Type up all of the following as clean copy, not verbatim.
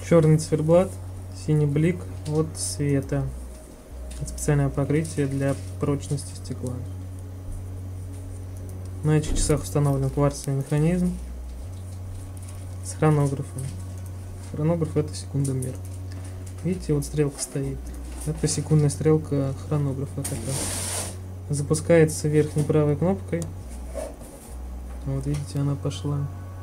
Черный циферблат, синий блик от света. Это специальное покрытие для прочности стекла. На этих часах установлен кварцевый механизм с хронографом. Хронограф — это секундомер. Видите, вот стрелка стоит. Это секундная стрелка хронографа такая. Запускается верхней правой кнопкой. Вот видите, она пошла.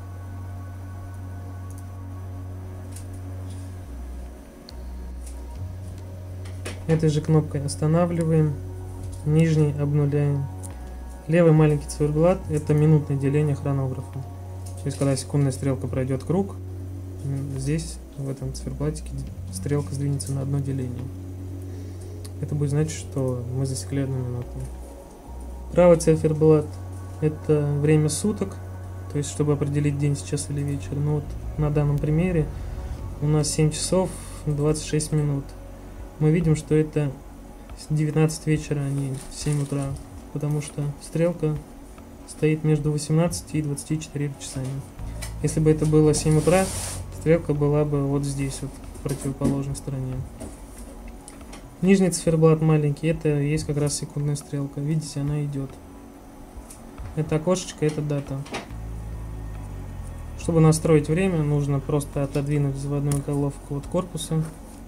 Этой же кнопкой останавливаем, нижней обнуляем. Левый маленький циферблат — это минутное деление хронографа. То есть, когда секундная стрелка пройдет круг, здесь, в этом циферблатике, стрелка сдвинется на одно деление. Это будет значить, что мы засекли 1 минуту. Правый циферблат — это время суток, то есть, чтобы определить день, сейчас или вечер. Но вот на данном примере у нас 7 часов 26 минут. Мы видим, что это 19 вечера, а не 7 утра, потому что стрелка стоит между 18 и 24 часами. Если бы это было 7 утра, стрелка была бы вот здесь, вот в противоположной стороне. Нижний циферблат маленький, это есть как раз секундная стрелка. Видите, она идет. Это окошечко, это дата. Чтобы настроить время, нужно просто отодвинуть заводную головку от корпуса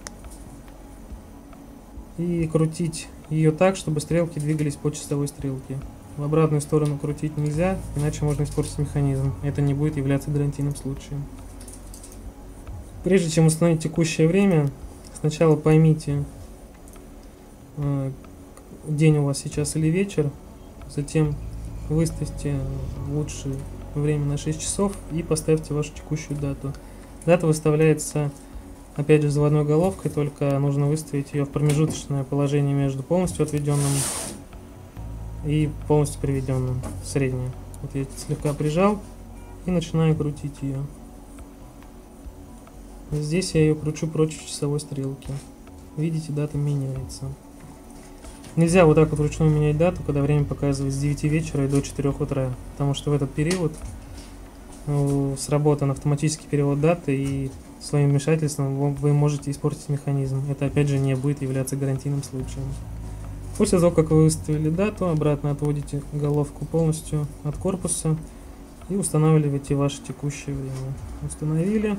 и крутить ее так, чтобы стрелки двигались по часовой стрелке. В обратную сторону крутить нельзя, иначе можно испортить механизм. Это не будет являться гарантийным случаем. Прежде чем установить текущее время, сначала поймите, день у вас сейчас или вечер, затем выставьте лучшее время на 6 часов и поставьте вашу текущую дату. Дата выставляется опять же заводной головкой, только нужно выставить ее в промежуточное положение между полностью отведенным и полностью приведенным, среднее. Вот я слегка прижал и начинаю крутить ее. Здесь я ее кручу против часовой стрелки. Видите, дата меняется. Нельзя вот так вот вручную менять дату, когда время показывает с 9 вечера и до 4 утра, потому что в этот период сработан автоматический перевод даты, и своим вмешательством вы можете испортить механизм. Это опять же не будет являться гарантийным случаем. После того, как вы выставили дату, обратно отводите головку полностью от корпуса и устанавливаете ваше текущее время. Установили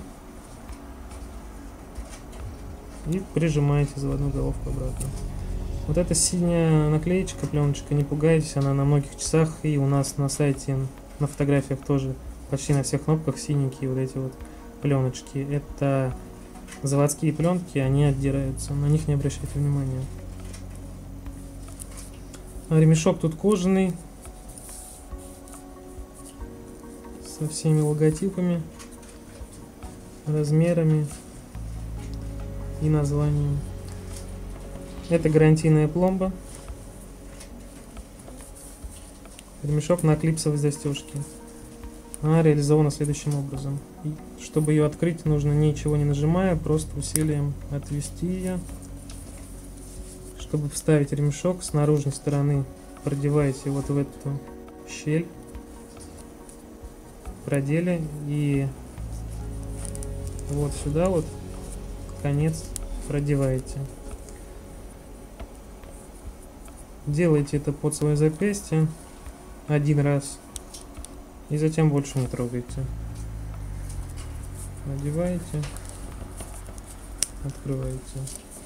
и прижимаете заводную головку обратно. Вот эта синяя наклеечка, пленочка, не пугайтесь, она на многих часах, и у нас на сайте, на фотографиях тоже почти на всех кнопках синенькие вот эти вот пленочки. Это заводские пленки, они отдираются, на них не обращайте внимания. Ремешок тут кожаный, со всеми логотипами, размерами и названием. Это гарантийная пломба. Ремешок на клипсовой застежке. Она реализована следующим образом. И чтобы ее открыть, нужно ничего не нажимая, просто усилием отвести ее. Чтобы вставить ремешок, с наружной стороны продеваете вот в эту щель, проделе, и вот сюда вот конец продеваете. Делайте это под свое запястье один раз и затем больше не трогайте. Надеваете, открываете.